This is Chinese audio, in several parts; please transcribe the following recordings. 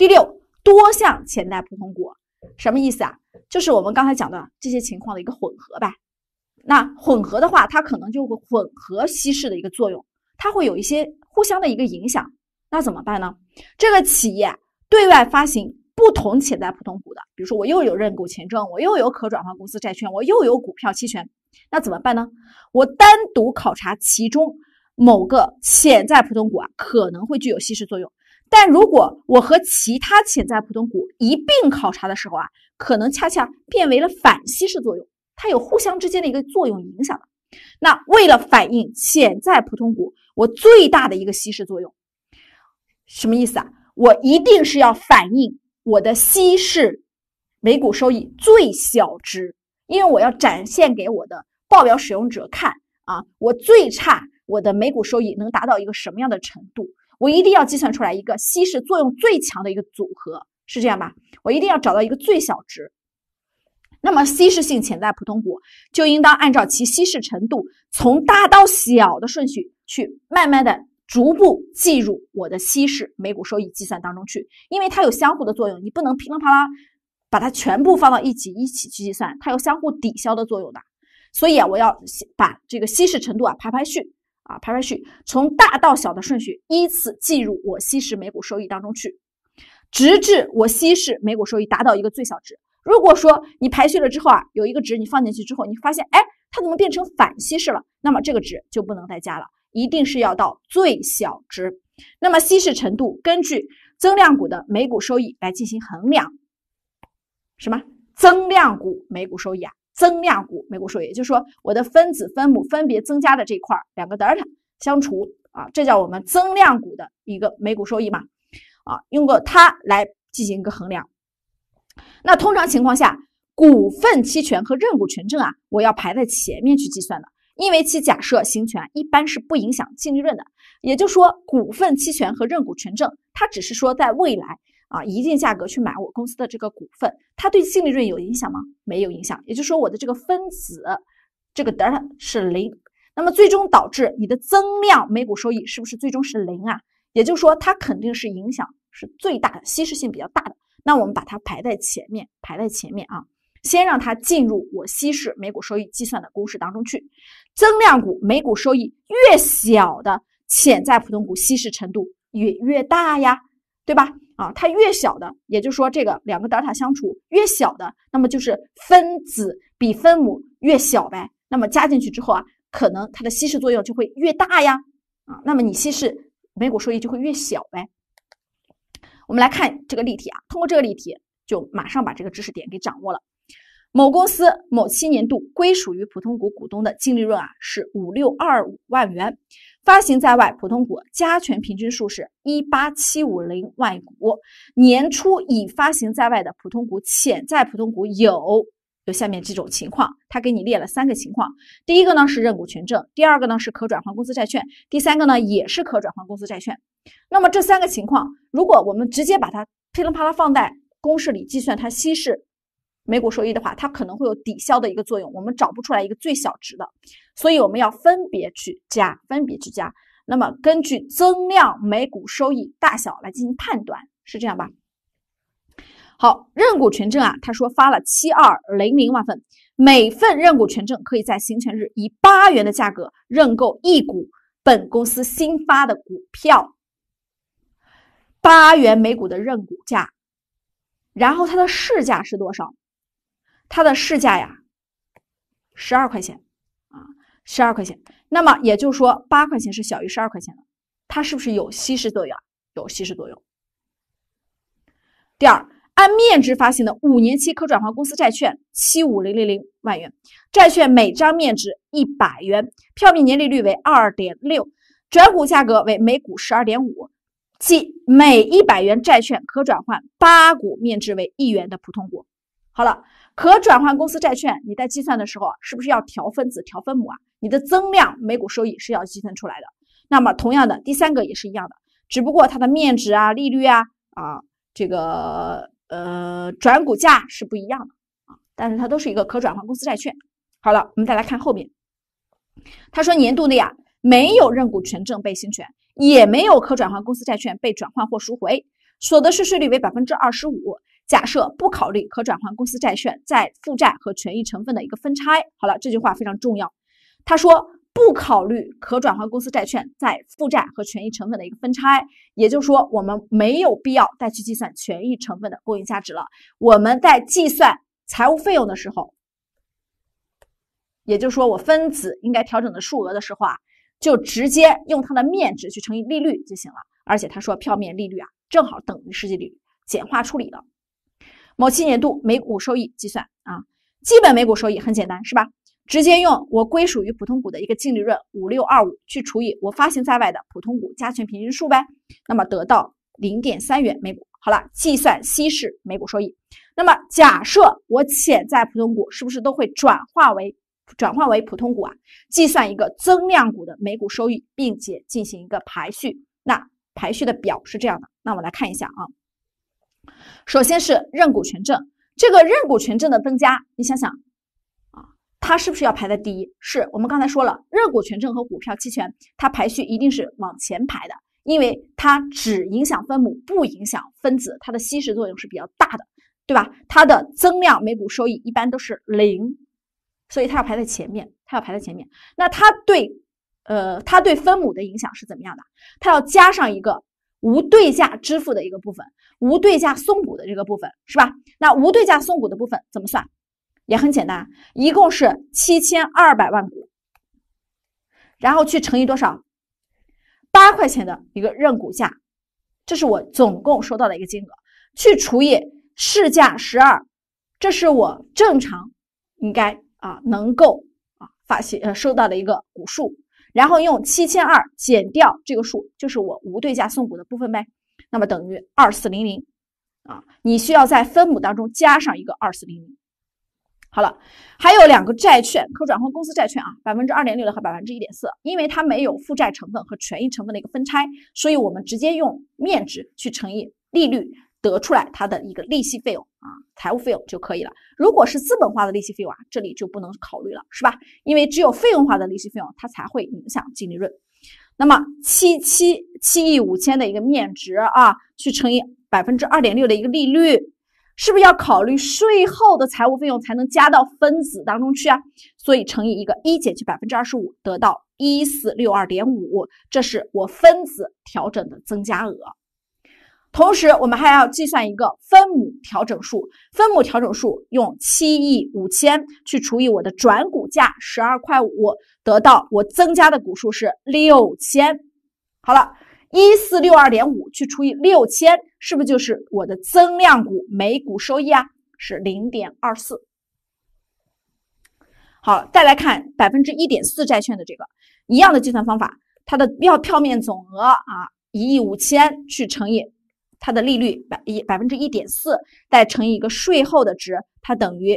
第六，多项潜在普通股，什么意思啊？就是我们刚才讲的这些情况的一个混合呗。那混合的话，它可能就会混合稀释的一个作用，它会有一些互相的一个影响。那怎么办呢？这个企业对外发行不同潜在普通股的，比如说我又有认股权证，我又有可转换公司债券，我又有股票期权，那怎么办呢？我单独考察其中某个潜在普通股啊，可能会具有稀释作用。但如果我和其他潜在普通股一并考察的时候啊，可能恰恰变为了反稀释作用，它有互相之间的一个作用影响的。那为了反映潜在普通股我最大的一个稀释作用，什么意思啊？我一定是要反映我的稀释每股收益最小值，因为我要展现给我的报表使用者看啊，我最差我的每股收益能达到一个什么样的程度，我一定要计算出来一个稀释作用最强的一个组合，是这样吧？我一定要找到一个最小值。那么稀释性潜在普通股就应当按照其稀释程度，从大到小的顺序去慢慢的逐步计入我的稀释每股收益计算当中去，因为它有相互的作用，你不能噼里啪啦把它全部放到一起去计算，它有相互抵消的作用的。所以啊，我要把这个稀释程度啊排序，从大到小的顺序依次计入我稀释每股收益当中去，直至我稀释每股收益达到一个最小值。如果说你排序了之后啊，有一个值你放进去之后，你发现哎，它怎么变成反稀释了？那么这个值就不能再加了，一定是要到最小值。那么稀释程度根据增量股的每股收益来进行衡量。什么？增量股每股收益啊？增量股每股收益，也就是说我的分子分母分别增加的这块两个德尔塔相除啊，这叫我们增量股的一个每股收益嘛啊，用过它来进行一个衡量。那通常情况下，股份期权和认股权证啊，我要排在前面去计算的，因为其假设行权一般是不影响净利润的。也就是说，股份期权和认股权证，它只是说在未来啊一定价格去买我公司的这个股份，它对净利润有影响吗？没有影响。也就是说，我的这个分子这个德尔塔是0，那么最终导致你的增量每股收益是不是最终是0啊？也就是说，它肯定是影响是最大的，稀释性比较大的。那我们把它排在前面啊，先让它进入我稀释每股收益计算的公式当中去。增量股每股收益越小的潜在普通股稀释程度越大呀，对吧？啊，它越小的，也就是说这个两个德尔塔相除越小的，那么就是分子比分母越小呗。那么加进去之后啊，可能它的稀释作用就会越大呀，啊，那么你稀释每股收益就会越小呗。我们来看这个例题啊，通过这个例题就马上把这个知识点给掌握了。某公司某期年度归属于普通股股东的净利润啊是5625万元，发行在外普通股加权平均数是18750万股，年初已发行在外的普通股潜在普通股有下面这种情况，他给你列了3个情况。第一个呢是认股权证，第二个呢是可转换公司债券，第三个呢也是可转换公司债券。那么这3个情况，如果我们直接把它噼里啪啦放在公式里计算它稀释每股收益的话，它可能会有抵消的一个作用，我们找不出来一个最小值的，所以我们要分别去加。那么根据增量每股收益大小来进行判断，是这样吧？好，认股权证啊，他说发了7200万份，每份认股权证可以在行权日以8元的价格认购1股本公司新发的股票，8元每股的认股价，然后它的市价是多少？它的市价呀，12块钱啊，12块钱。那么也就是说，8块钱是小于12块钱的，它是不是有稀释作用？有稀释作用。第二，按面值发行的5年期可转换公司债券75000万元，债券每张面值100元，票面年利率为 2.6%， 转股价格为每股 12.5， 即每100元债券可转换8股面值为1元的普通股。好了，可转换公司债券你在计算的时候是不是要调分子调分母啊？你的增量每股收益是要计算出来的。那么同样的，第3个也是一样的，只不过它的面值啊、利率啊、这个转股价是不一样的啊，但是它都是一个可转换公司债券。好了，我们再来看后面，他说年度内啊没有认股权证被行权，也没有可转换公司债券被转换或赎回， 所得税税率为25%，假设不考虑可转换公司债券在负债和权益成分的一个分拆。好了，这句话非常重要。他说不考虑可转换公司债券在负债和权益成分的一个分拆，也就是说我们没有必要再去计算权益成分的公允价值了。我们在计算财务费用的时候，也就是说我分子应该调整的数额的时候就直接用它的面值去乘以利率就行了。而且他说票面利率正好等于实际利率，简化处理了。某期年度每股收益计算基本每股收益很简单是吧？直接用我归属于普通股的一个净利润5625去除以我发行在外的普通股加权平均数呗，那么得到 0.3 元每股。好了，计算稀释每股收益。那么假设我潜在普通股是不是都会转换为普通股计算一个增量股的每股收益，并且进行一个排序。那排序的表是这样的，那我们来看一下首先是认股权证，这个认股权证的增加，你想想它是不是要排在第一？是，我们刚才说了，认股权证和股票期权它排序一定是往前排的，因为它只影响分母不影响分子，它的稀释作用是比较大的，对吧？它的增量每股收益一般都是0，所以它要排在前面，那它对分母的影响是怎么样的？它要加上一个无对价支付的一个部分，无对价送股的这个部分是吧？那无对价送股的部分怎么算？也很简单，一共是7200万股，然后去乘以多少？8块钱的一个认股价，这是我总共收到的一个金额，去除以市价12，这是我正常应该能够收到的一个股数，然后用7200减掉这个数，就是我无对价送股的部分呗，那么等于2400你需要在分母当中加上一个2400。好了，还有2个债券，可转换公司债券2.6%的和 1.4%， 因为它没有负债成分和权益成分的一个分拆，所以我们直接用面值去乘以利率，得出来它的一个利息费用财务费用就可以了。如果是资本化的利息费用这里就不能考虑了，是吧？因为只有费用化的利息费用它才会影响净利润。那么7亿5千的一个面值去乘以 2.6% 的一个利率，是不是要考虑税后的财务费用才能加到分子当中去所以乘以一个1减去 25%， 得到 1462.5， 这是我分子调整的增加额。同时我们还要计算一个分母调整数，分母调整数用7亿5千去除以我的转股价12.5块，得到我增加的股数是6000。好了，1462.5去除以6000，是不是就是我的增量股每股收益是 0.24。 好，再来看 1.4% 债券的这个一样的计算方法，它的票面总额1亿5千去乘以它的利率 1.4%， 再乘以一个税后的值，它等于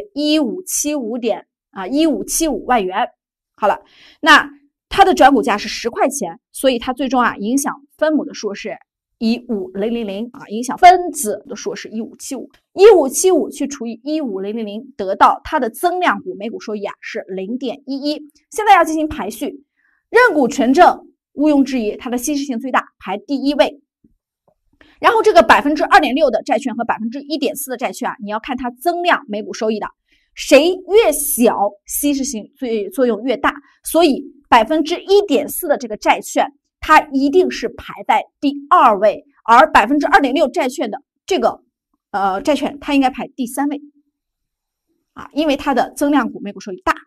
1575万元。好了，那它的转股价是10块钱，所以它最终影响分母的数是15000影响分子的数是1575去除以15000，得到它的增量股每股收益是 0.11。 现在要进行排序，认股权证毋庸置疑它的稀释性最大，排第一位。然后这个 2.6% 的债券和 1.4% 的债券你要看它增量每股收益的，谁越小稀释性作用越大，所以 1.4% 的这个债券它一定是排在第2位，而 2.6% 债券的这个债券它应该排第3位因为它的增量股每股收益大。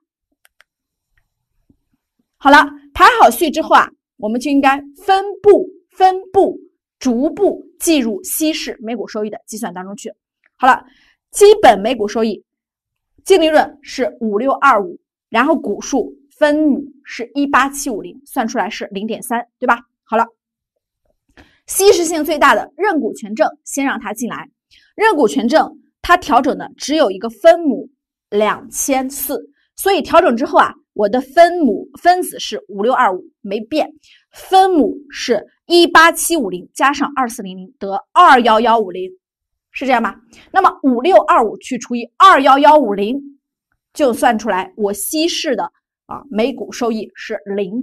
好了，排好序之后我们就应该分步逐步计入稀释每股收益的计算当中去。好了，基本每股收益净利润是5625，然后股数分母是18750，算出来是 0.3， 对吧？好了，稀释性最大的认股权证先让它进来，认股权证它调整的只有一个分母2400，所以调整之后我的分子是5625没变，分母是18750加上2400得21150，是这样吗？那么5625去除以21150，就算出来我稀释的每股收益是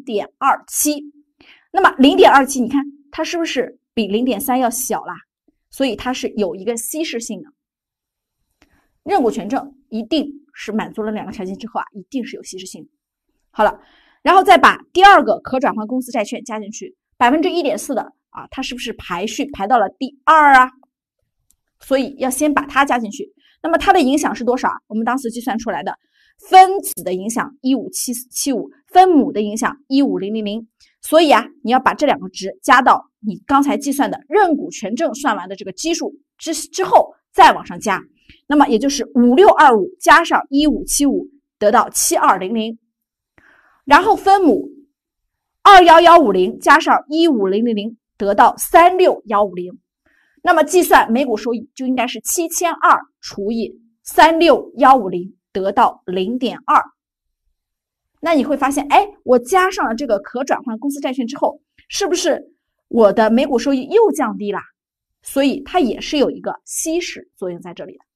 0.27。那么 0.27 你看它是不是比 0.3 要小啦？ 所以它是有一个稀释性的。认股权证一定是满足了2个条件之后一定是有稀释性的。好了，然后再把第二个可转换公司债券加进去，1.4%的它是不是排序排到了第2啊？所以要先把它加进去。那么它的影响是多少？我们当时计算出来的，分子的影响15775，分母的影响15000。所以你要把这2个值加到你刚才计算的认股权证算完的这个基数之后再往上加。那么也就是5625加上1575得到7200，然后分母21150加上15000得到36150。那么计算每股收益就应该是7200除以36150得到 0.2。那你会发现，我加上了这个可转换公司债券之后，是不是我的每股收益又降低了？所以它也是有一个稀释作用在这里的。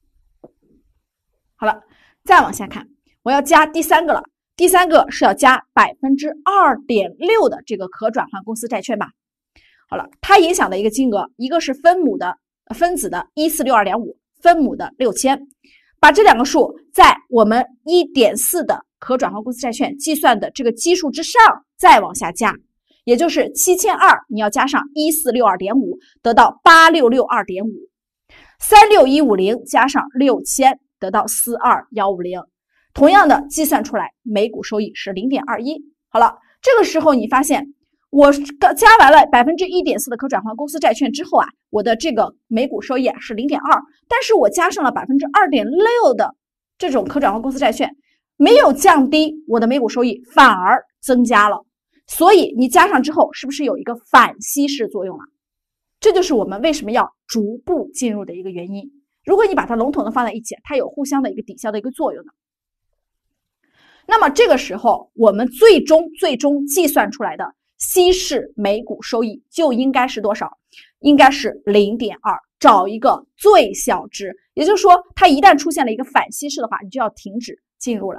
好了，再往下看，我要加第3个了。第3个是要加 2.6% 的这个可转换公司债券吧。好了，它影响的一个金额，一个是分子的14625，分母的6000，把这2个数在我们 1.4 的可转换公司债券计算的这个基数之上再往下加，也就是7200你要加上14625得到8662.5， 36150加上6000得到42150，同样的计算出来每股收益是 0.21。 好了，这个时候你发现我加完了 1.4% 的可转换公司债券之后我的这个每股收益是 0.2， 但是我加上了 2.6% 的这种可转换公司债券，没有降低我的每股收益，反而增加了。所以你加上之后是不是有一个反稀释作用了？这就是我们为什么要逐步进入的一个原因。如果你把它笼统的放在一起，它有互相的一个抵消的一个作用的。那么这个时候我们最终计算出来的稀释每股收益就应该是多少？应该是 0.2， 找一个最小值。也就是说它一旦出现了一个反稀释的话，你就要停止进入了，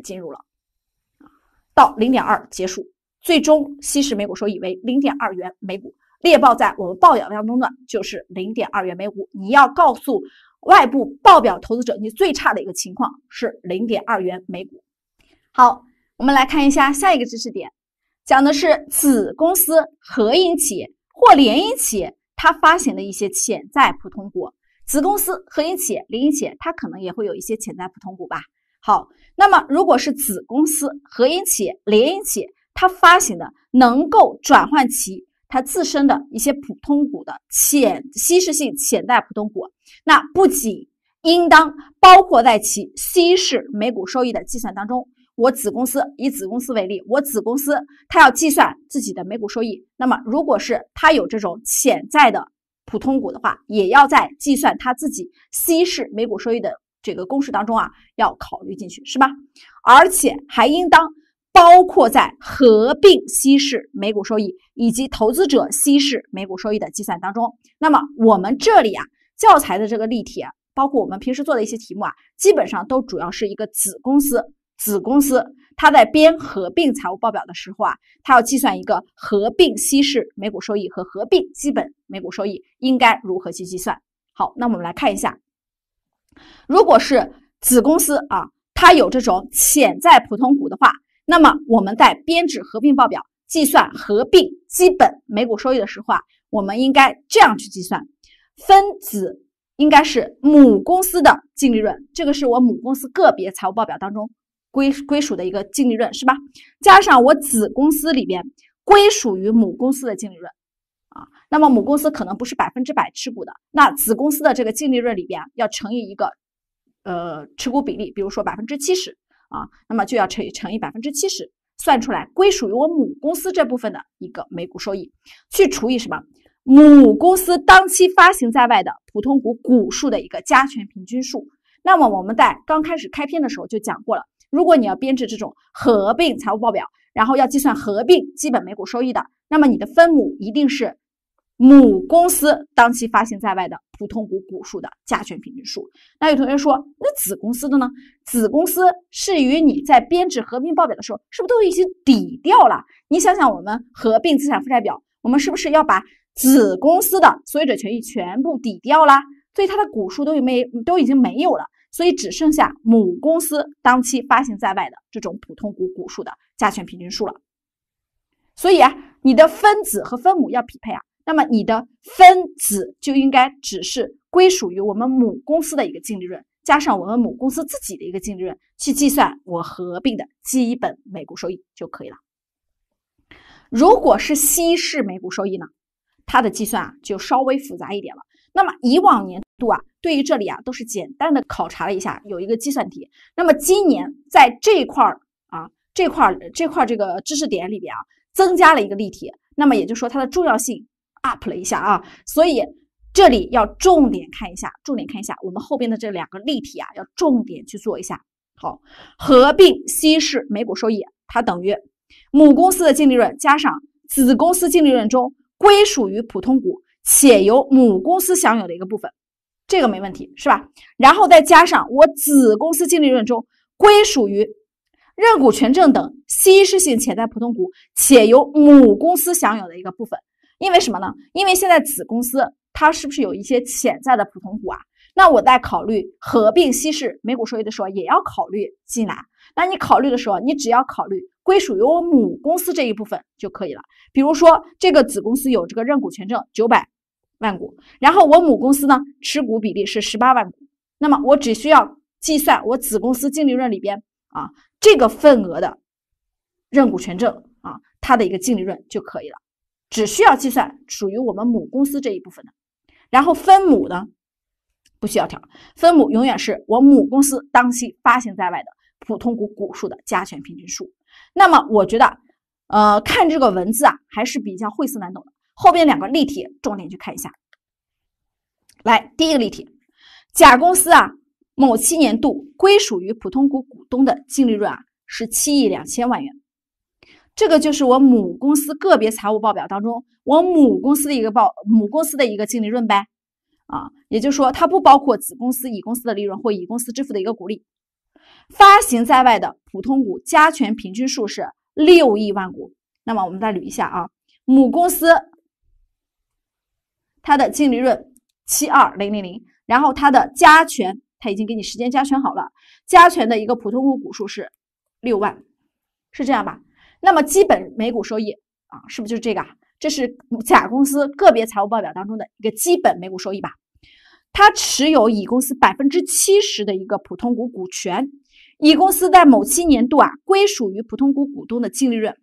到 0.2 结束，最终稀释每股收益为 0.2 元每股，猎报在我们报表当中的就是 0.2 元每股。你要告诉外部报表投资者，你最差的一个情况是 0.2 元每股。好，我们来看一下下一个知识点，讲的是子公司、合营企业或联营企业它发行的一些潜在普通股。子公司、合营企业、联营企业它可能也会有一些潜在普通股吧。好，那么如果是子公司、合营企业、联营企业它发行的能够转换其它自身的一些普通股的稀释性潜在普通股，那不仅应当包括在其稀释每股收益的计算当中。我子公司，以子公司为例，我子公司它要计算自己的每股收益，那么如果是它有这种潜在的普通股的话，也要在计算它自己稀释每股收益的这个公式当中要考虑进去，是吧？而且还应当包括在合并稀释每股收益以及投资者稀释每股收益的计算当中。那么我们这里教材的这个例题包括我们平时做的一些题目基本上都主要是一个子公司它在编合并财务报表的时候它要计算一个合并稀释每股收益和合并基本每股收益应该如何去计算。好，那我们来看一下，如果是子公司它有这种潜在普通股的话，那么我们在编制合并报表计算合并基本每股收益的时候我们应该这样去计算，分子应该是母公司的净利润，这个是我母公司个别财务报表当中归属的一个净利润，是吧？加上我子公司里边归属于母公司的净利润那么母公司可能不是100%持股的，那子公司的这个净利润里边要乘以一个持股比例，比如说70%那么就要乘以70%，算出来归属于我母公司这部分的一个每股收益，去除以什么？母公司当期发行在外的普通股股数的一个加权平均数。那么我们在刚开始开篇的时候就讲过了，如果你要编制这种合并财务报表，然后要计算合并基本每股收益的，那么你的分母一定是母公司当期发行在外的普通股股数的加权平均数。那有同学说，那子公司的呢？子公司是与你在编制合并报表的时候是不是都已经抵掉了？你想想我们合并资产负债表，我们是不是要把子公司的所有者权益全部抵掉啦，所以它的股数都已经没有了，所以只剩下母公司当期发行在外的这种普通股股数的加权平均数了。所以你的分子和分母要匹配那么你的分子就应该只是归属于我们母公司的一个净利润，加上我们母公司自己的一个净利润，去计算我合并的基本每股收益就可以了。如果是稀释每股收益呢，它的计算就稍微复杂一点了。那么以往年度对于这里都是简单的考察了一下，有一个计算题。那么今年在这一块这块这个知识点里边增加了一个例题，那么也就是说它的重要性 up 了一下所以这里要重点看一下我们后边的这两个例题要重点去做一下。好，合并稀释每股收益，它等于母公司的净利润加上子公司净利润中归属于普通股且由母公司享有的一个部分，这个没问题是吧？然后再加上我子公司净利润中归属于认股权证等稀释性潜在普通股且由母公司享有的一个部分。因为什么呢？因为现在子公司它是不是有一些潜在的普通股那我在考虑合并稀释每股收益的时候也要考虑进来。那你考虑的时候，你只要考虑归属于我母公司这一部分就可以了。比如说这个子公司有这个认股权证900万股，然后我母公司呢持股比例是18万股，那么我只需要计算我子公司净利润里边这个份额的认股权证它的一个净利润就可以了，只需要计算属于我们母公司这一部分的。然后分母呢不需要调，分母永远是我母公司当期发行在外的普通股股数的加权平均数。那么我觉得看这个文字还是比较晦涩难懂的，后边两个例题重点去看一下。来，第一个例题，甲公司某期年度归属于普通股股东的净利润是7亿2000万元，这个就是我母公司个别财务报表当中我母公司的一个净利润呗也就是说它不包括子公司、乙公司的利润或乙公司支付的一个股利。发行在外的普通股加权平均数是6亿万股。那么我们再捋一下母公司它的净利润72000，然后它的加权它已经给你时间加权好了，加权的一个普通股股数是6万，是这样吧？那么基本每股收益是不是就是这个这是甲公司个别财务报表当中的一个基本每股收益吧？它持有乙公司70%的一个普通股股权，乙公司在某期年度归属于普通股股东的净利润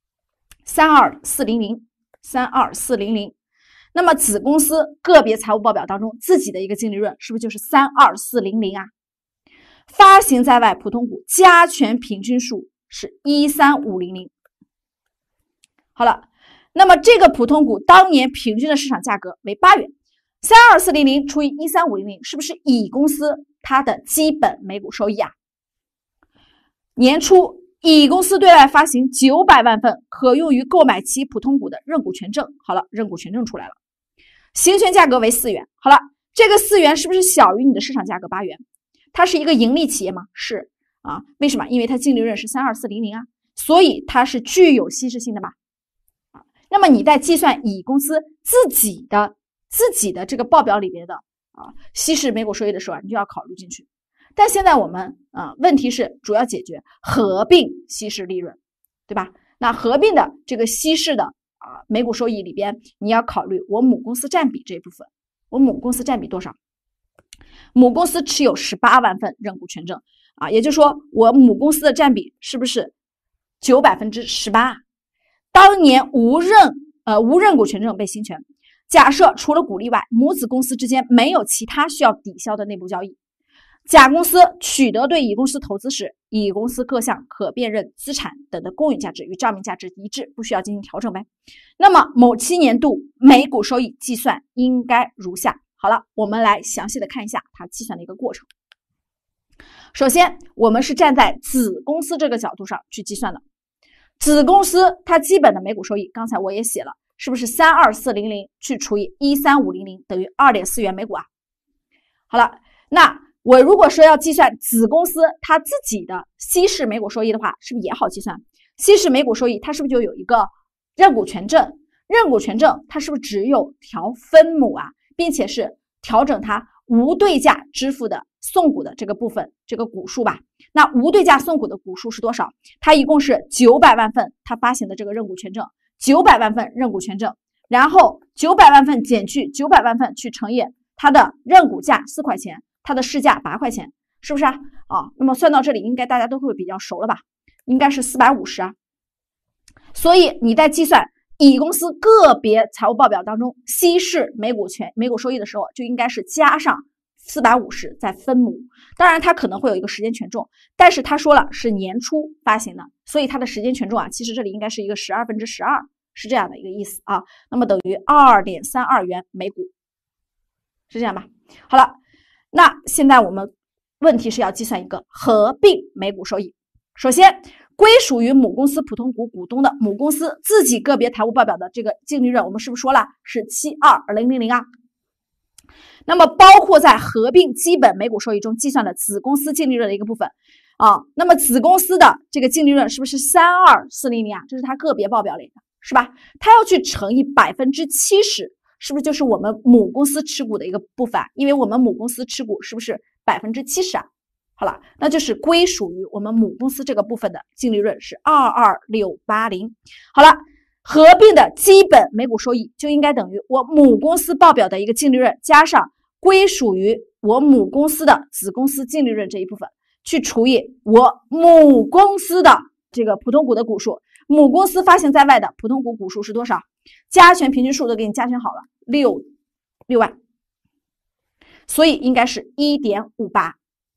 32400，那么子公司个别财务报表当中自己的一个净利润是不是就是32400发行在外普通股加权平均数是13500。好了，那么这个普通股当年平均的市场价格为8元，32400除以13500是不是乙公司它的基本每股收益年初乙公司对外发行900万份可用于购买其普通股的认股权证。好了，认股权证出来了，行权价格为4元。好了，这个4元是不是小于你的市场价格8元？它是一个盈利企业吗？是为什么？因为它净利润是32400所以它是具有稀释性的嘛。那么你在计算乙公司自己的这个报表里边的稀释每股收益的时候你就要考虑进去。但现在我们问题是主要解决合并稀释利润，对吧？那合并的这个稀释的每股收益里边，你要考虑我母公司占比这一部分。我母公司占比多少？母公司持有18万份认股权证也就是说我母公司的占比是不是9%？18%。当年无认股权证被行权，假设除了股利外，母子公司之间没有其他需要抵消的内部交易，甲公司取得对乙公司投资时，乙公司各项可辨认资产等的公允价值与账面价值一致，不需要进行调整呗。那么某期年度每股收益计算应该如下。好了，我们来详细的看一下它计算的一个过程。首先我们是站在子公司这个角度上去计算的。子公司它基本的每股收益刚才我也写了，是不是32400去除以13500等于2.4元每股好了，那我如果说要计算子公司它自己的稀释每股收益的话，是不是也好计算？稀释每股收益它是不是就有一个认股权证？ 认股权证它是不是只有调分母啊，并且是调整它无对价支付的送股的这个部分，这个股数吧？那无对价送股的股数是多少？它一共是900万份，它发行的这个认股权证，900万份认股权证，然后900万份减去900万份去乘以它的认股价4块钱，它的市价8块钱，是不是啊？那么算到这里，应该大家都会比较熟了吧？应该是450啊。所以你在计算乙公司个别财务报表当中稀释每股收益的时候，就应该是加上450再分母。当然它可能会有一个时间权重，但是他说了是年初发行的，所以它的时间权重啊，其实这里应该是一个12/12，是这样的一个意思啊。那么等于2.32元每股，是这样吧？好了，那现在我们问题是要计算一个合并每股收益。首先，归属于母公司普通股股东的母公司自己个别财务报表的这个净利润，我们是不是说了是72000啊？那么包括在合并基本每股收益中计算的子公司净利润的一个部分啊，那么子公司的这个净利润是不是32400啊？这是它个别报表里的，是吧？它要去乘以70%，是不是就是我们母公司持股的一个部分？因为我们母公司持股是不是70%啊？好了，那就是归属于我们母公司这个部分的净利润是22680。好了，合并的基本每股收益就应该等于我母公司报表的一个净利润加上归属于我母公司的子公司净利润这一部分，去除以我母公司的这个普通股的股数。母公司发行在外的普通股股数是多少？加权平均数都给你加权好了，6万，所以应该是1.58。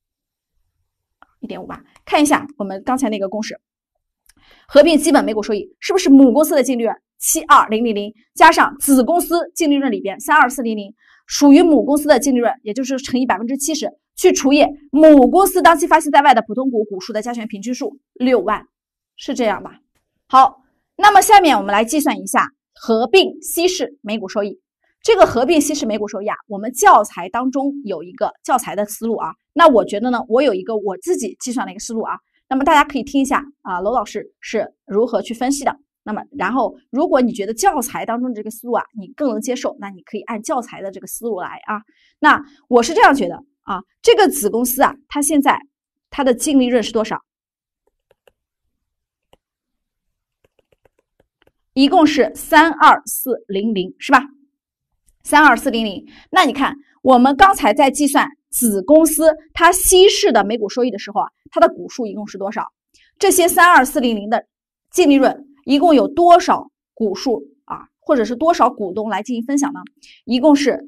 看一下我们刚才那个公式，合并基本每股收益是不是母公司的净利润72000加上子公司净利润里边32400，属于母公司的净利润，也就是乘以70%，去除以母公司当期发行在外的普通股股数的加权平均数6万，是这样吧？好，那么下面我们来计算一下合并稀释每股收益。这个合并稀释每股收益啊，我们教材当中有一个教材的思路啊。那我觉得呢，我有一个我自己计算的一个思路啊。那么大家可以听一下啊，娄老师是如何去分析的。那么然后，如果你觉得教材当中的这个思路啊，你更能接受，那你可以按教材的这个思路来啊。那我是这样觉得啊，这个子公司啊，它现在它的净利润是多少？一共是32400，是吧？32400，那你看我们刚才在计算子公司它稀释的每股收益的时候啊，它的股数一共是多少？这些32400的净利润一共有多少股数啊，或者是多少股东来进行分享呢？一共是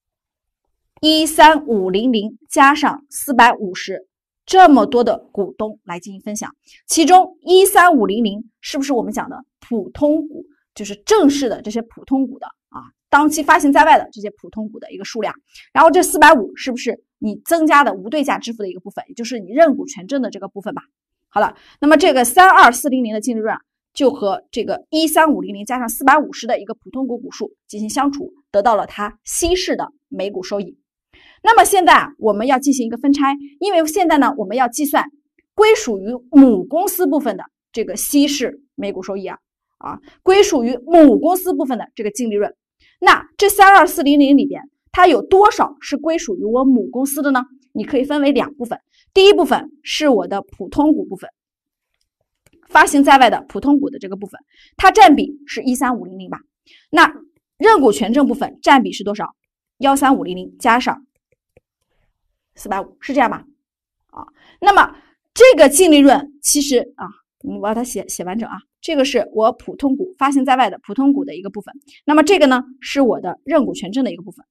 13500加上450，这么多的股东来进行分享，其中13500是不是我们讲的普通股，就是正式的这些普通股的啊，当期发行在外的这些普通股的一个数量，然后这450是不是你增加的无对价支付的一个部分，也就是你认股权证的这个部分吧？好了，那么这个32400的净利润就和这个13500加上450的一个普通股股数进行相除，得到了它稀释的每股收益。那么现在啊，我们要进行一个分拆，因为现在呢，我们要计算归属于母公司部分的这个稀释每股收益啊，归属于母公司部分的这个净利润。那这32400里边，它有多少是归属于我母公司的呢？你可以分为两部分，第一部分是我的普通股部分，发行在外的普通股的这个部分，它占比是13500吧？那认股权证部分占比是多少？13500加上450，是这样吧？那么这个净利润其实啊，我们把它写完整啊。这个是我普通股发行在外的普通股的一个部分，那么这个呢是我的认股权证的一个部分，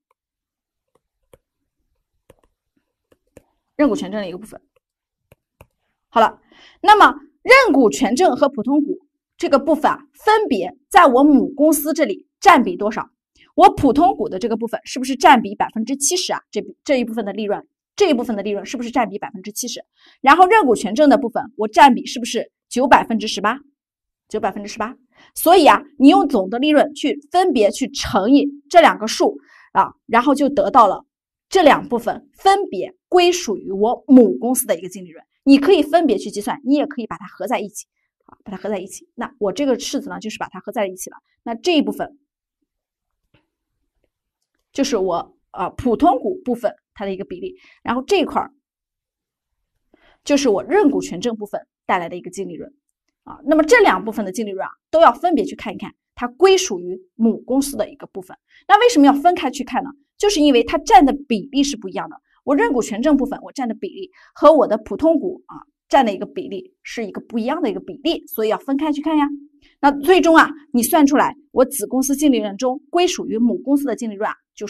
认股权证的一个部分。好了，那么认股权证和普通股这个部分啊，分别在我母公司这里占比多少？我普通股的这个部分是不是占比70%啊？这一部分的利润，这一部分的利润是不是占比70%？然后认股权证的部分，我占比是不是918%？所以啊，你用总的利润去分别去乘以这两个数啊，然后就得到了这两部分分别归属于我母公司的一个净利润。你可以分别去计算，你也可以把它合在一起啊，把它合在一起。那我这个式子呢，就是把它合在一起了。那这一部分就是我普通股部分它的一个比例，然后这一块就是我认股权证部分带来的一个净利润啊。那么这两部分的净利润都要分别去看一看它归属于母公司的一个部分。那为什么要分开去看呢？就是因为它占的比例是不一样的。我认股权证部分我占的比例和我的普通股占的一个比例是一个不一样的一个比例，所以要分开去看呀。那最终你算出来我子公司净利润中归属于母公司的净利润就是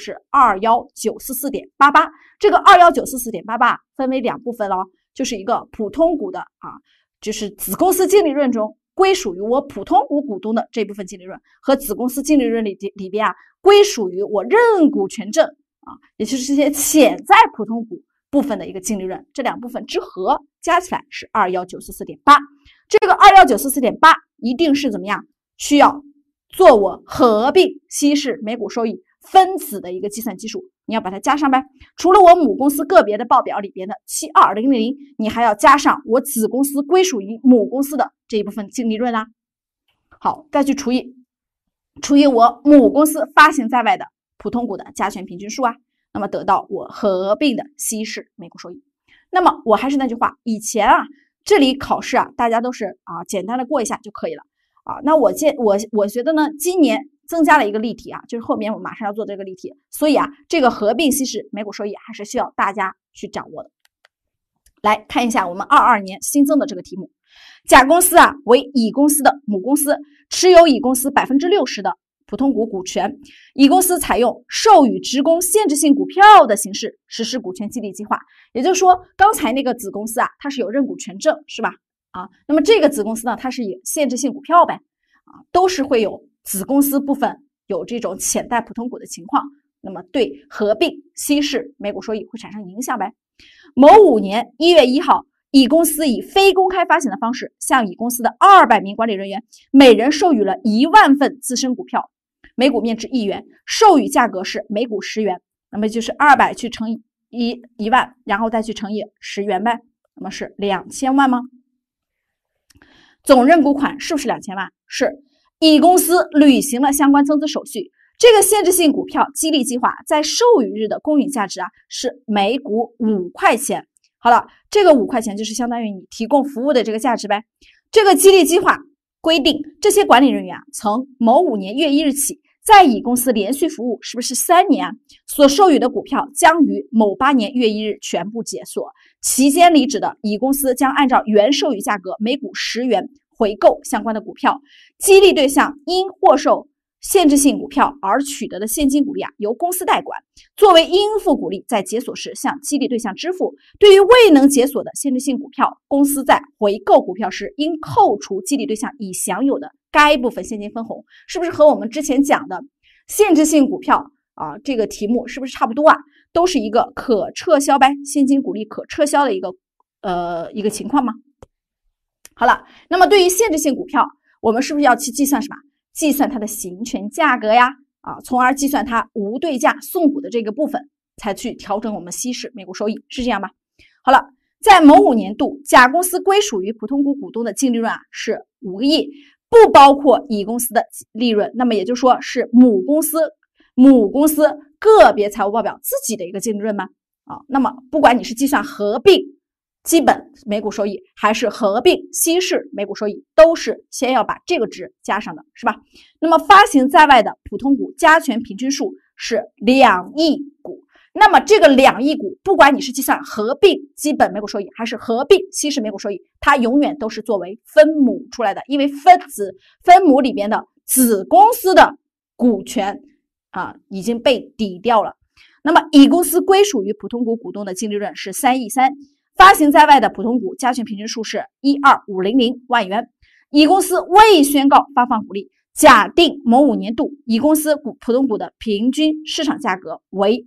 21944.88。这个 21944.88分为两部分了，就是一个普通股的就是子公司净利润中归属于我普通股股东的这部分净利润，和子公司净利润里边归属于我认股权证也就是这些潜在普通股部分的一个净利润，这两部分之和加起来是 21944.8。这个 21944.8 一定是怎么样？需要做我合并稀释每股收益分子的一个计算基数，你要把它加上呗。除了我母公司个别的报表里边的72000，你还要加上我子公司归属于母公司的这一部分净利润啦。好，再去除以我母公司发行在外的普通股的加权平均数那么得到我合并的稀释每股收益。那么我还是那句话，以前这里考试大家都是简单的过一下就可以了那我觉得呢，今年增加了一个例题就是后面我马上要做这个例题，所以这个合并稀释每股收益还是需要大家去掌握的。来看一下我们22年新增的这个题目，甲公司为乙公司的母公司，持有乙公司 60% 的普通股股权，乙公司采用授予职工限制性股票的形式实施股权激励计划。也就是说，刚才那个子公司它是有认股权证是吧？那么这个子公司呢，它是有限制性股票呗都是会有子公司部分有这种潜在普通股的情况，那么对合并稀释每股收益会产生影响呗。某5年1月1号，乙公司以非公开发行的方式向乙公司的200名管理人员每人授予了1万份自身股票，每股面值1元，授予价格是每股10元，那么就是200去乘以1万，然后再去乘以10元呗，那么是2000万吗？总认股款是不是2000万？是。乙公司履行了相关增资手续，这个限制性股票激励计划在授予日的公允价值是每股5块钱。好了，这个5块钱就是相当于你提供服务的这个价值呗。这个激励计划规定，这些管理人员从某5年1月1日起，在乙公司连续服务是不是3年所授予的股票将于某8年1月1日全部解锁，期间离职的乙公司将按照原授予价格每股10元回购相关的股票，激励对象因获授限制性股票而取得的现金股利由公司代管，作为应付股利在解锁时向激励对象支付。对于未能解锁的限制性股票，公司在回购股票时应扣除激励对象已享有的该部分现金分红。是不是和我们之前讲的限制性股票这个题目是不是差不多都是一个可撤销呗，现金股利可撤销的一个情况吗？好了，那么对于限制性股票，我们是不是要去计算什么？计算它的行权价格呀，从而计算它无对价送股的这个部分，才去调整我们稀释每股收益，是这样吧？好了，在某5年度，甲公司归属于普通股股东的净利润是5个亿，不包括乙公司的利润，那么也就是说是母公司个别财务报表自己的一个净利润吗？那么不管你是计算合并基本每股收益还是合并稀释每股收益，都是先要把这个值加上的，是吧？那么发行在外的普通股加权平均数是2亿股，那么这个2亿股，不管你是计算合并基本每股收益还是合并稀释每股收益，它永远都是作为分母出来的，因为分母里边的子公司的股权已经被抵掉了。那么乙公司归属于普通股股东的净利润是3亿3，发行在外的普通股加权平均数是12500万元。乙公司未宣告发放股利，假定某5年度乙公司普通股的平均市场价格为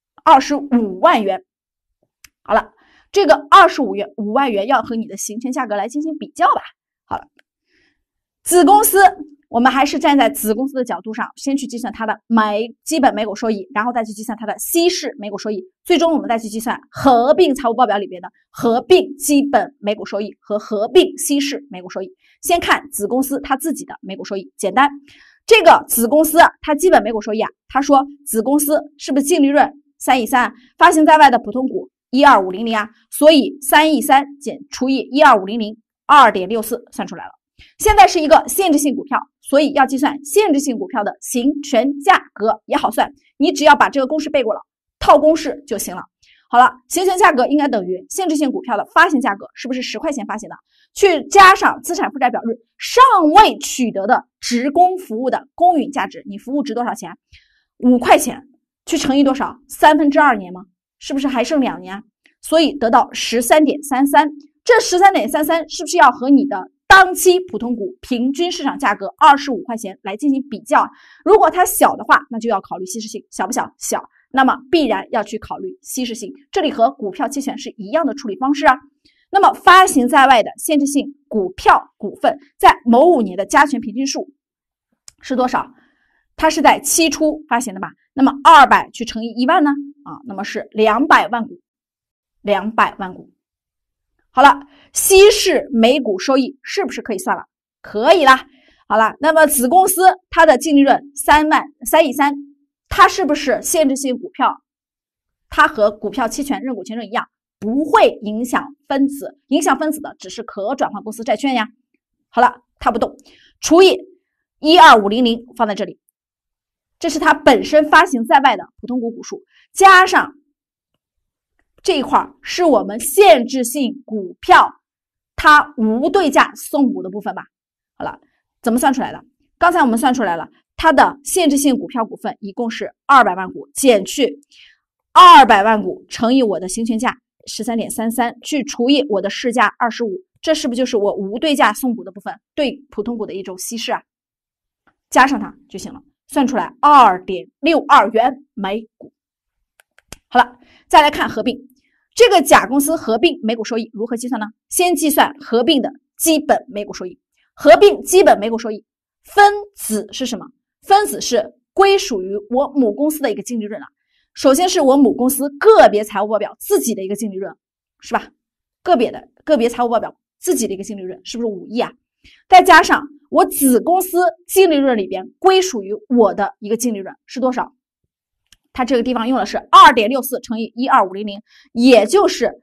25万元。好了，这个25万元要和你的行权价格来进行比较吧。好了，子公司我们还是站在子公司的角度上，先去计算它的基本每股收益，然后再去计算它的稀释每股收益，最终我们再去计算合并财务报表里边的合并基本每股收益和合并稀释每股收益。先看子公司它自己的每股收益，简单， 这个子公司它基本每股收益啊，他说子公司是不是净利润3亿3，发行在外的普通股12500啊，所以3亿3除以12500 2.64 算出来了。现在是一个限制性股票，所以要计算限制性股票的行权价格也好算，你只要把这个公式背过了，套公式就行了。好了，行权价格应该等于限制性股票的发行价格，是不是10块钱发行的？去加上资产负债表日尚未取得的职工服务的公允价值，你服务值多少钱？5块钱，去乘以多少？2/3年吗？是不是还剩2年？所以得到13.33。这13.33是不是要和你的当期普通股平均市场价格25块钱来进行比较？如果它小的话，那就要考虑稀释性，小不小？小，那么必然要去考虑稀释性。这里和股票期权是一样的处理方式啊。那么发行在外的限制性股票股份在某5年的加权平均数是多少？它是在期初发行的吧？那么200去乘以1万呢？那么是200万股，200万股。好了，稀释每股收益是不是可以算了？可以啦。好了，那么子公司它的净利润3亿3，它是不是限制性股票？它和股票期权认股权证一样，不会影响分子，影响分子的只是可转换公司债券呀。好了，它不动，除以12500放在这里，这是它本身发行在外的普通股股数，加上这一块是我们限制性股票它无对价送股的部分吧。好了，怎么算出来的？刚才我们算出来了，它的限制性股票股份一共是200万股，减去200万股乘以我的行权价13.33，去除以我的市价25，这是不是就是我无对价送股的部分对普通股的一种稀释啊？加上它就行了，算出来2.62元每股。好了，再来看合并。这个甲公司合并每股收益如何计算呢？先计算合并的基本每股收益。合并基本每股收益，分子是什么？分子是归属于我母公司的一个净利润了。首先是我母公司个别财务报表自己的一个净利润，是吧？个别财务报表自己的一个净利润是不是5亿啊？再加上我子公司净利润里边归属于我的一个净利润是多少？它这个地方用的是2.64乘以12500，也就是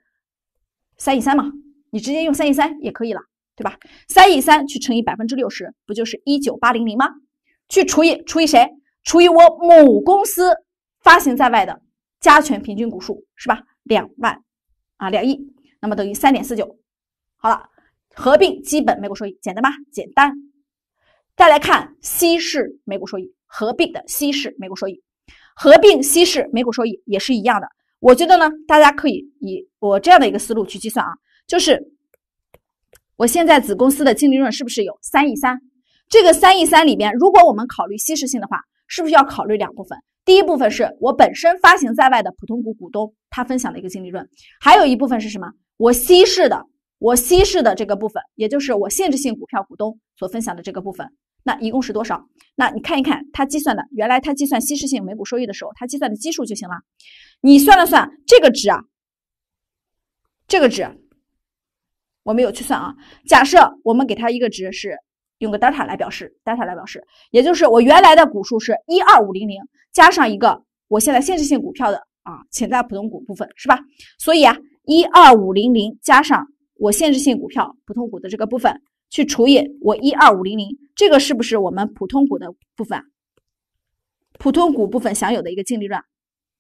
3亿3嘛，你直接用3亿3也可以了，对吧？3亿3去乘以60%，不就是19800吗？去除以谁？除以我母公司发行在外的加权平均股数是吧？2亿，那么等于3.49。好了，合并基本每股收益简单吧？简单。再来看稀释每股收益，合并的稀释每股收益。合并稀释每股收益也是一样的，我觉得呢，大家可以以我这样的一个思路去计算啊，就是我现在子公司的净利润是不是有3亿3？这个3亿3里边，如果我们考虑稀释性的话，是不是要考虑2部分？第一部分是我本身发行在外的普通股股东他分享的一个净利润，还有一部分是什么？我稀释的这个部分，也就是我限制性股票股东所分享的这个部分。那一共是多少？那你看一看它计算的，原来它计算稀释性每股收益的时候，它计算的基数就行了。你算了算这个值啊，这个值我没有去算啊。假设我们给它一个值是用个 delta 来表示，也就是我原来的股数是12500，加上一个我现在限制性股票的潜在普通股部分是吧？所以12500加上我限制性股票普通股的这个部分，去除以我12500，这个是不是我们普通股的部分？普通股部分享有的一个净利润。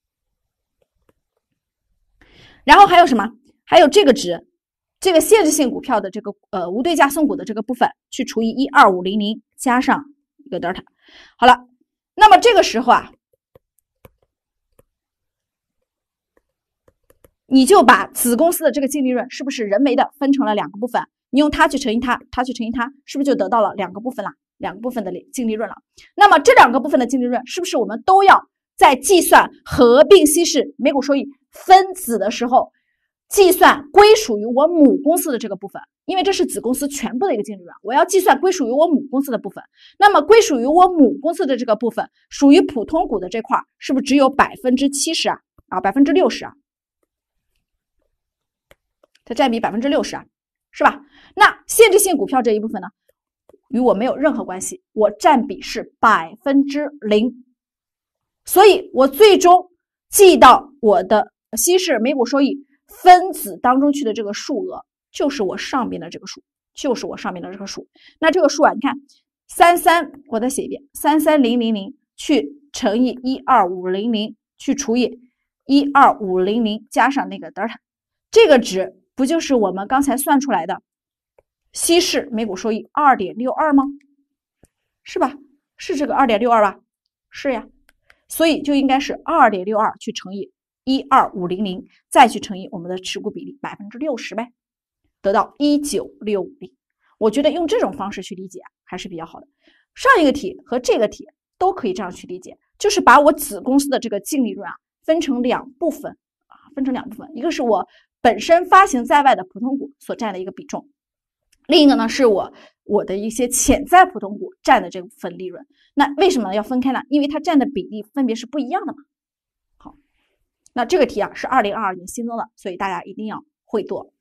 然后还有什么？还有这个值，这个限制性股票的这个无对价送股的这个部分，去除以12500加上一个 delta。好了，那么这个时候你就把子公司的这个净利润是不是人为的分成了2个部分？你用它去乘以它，它去乘以它，是不是就得到了2个部分了？2个部分的净利润了。那么这2个部分的净利润，是不是我们都要在计算合并稀释每股收益分子的时候，计算归属于我母公司的这个部分？因为这是子公司全部的一个净利润，我要计算归属于我母公司的部分。那么归属于我母公司的这个部分，属于普通股的这块，是不是只有70%啊？60%啊？它占比60%啊，是吧？那限制性股票这一部分呢？ 与我没有任何关系，我占比是0%，所以我最终记到我的稀释每股收益分子当中去的这个数额，就是我上边的这个数，那这个数啊，你看33，我再写一遍，33000去乘以12500去除以12500加上那个德尔塔，这个值不就是我们刚才算出来的稀释每股收益 2.62 吗？是吧？是这个 2.62 吧？是呀，所以就应该是 2.62 去乘以12500，再去乘以我们的持股比例 60%呗，得到19650。我觉得用这种方式去理解还是比较好的。上一个题和这个题都可以这样去理解，就是把我子公司的这个净利润啊分成两部分，一个是我本身发行在外的普通股所占的一个比重，另一个呢是我的一些潜在普通股占的这部分利润。那为什么要分开呢？因为它占的比例分别是不一样的嘛。好，那这个题啊是2022年新增的，所以大家一定要会做。